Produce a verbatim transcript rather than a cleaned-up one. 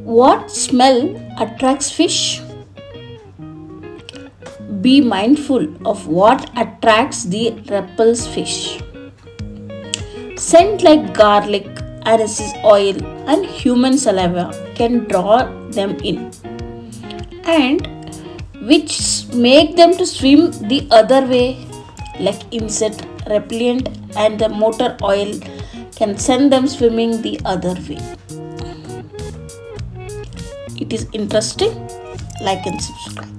What smell attracts fish? Be mindful of what attracts the repels fish. Scent like garlic, aniseed oil, and human saliva can draw them in, and which make them to swim the other way, like insect repellent and the motor oil can send them swimming the other way. It is interesting. Like and subscribe.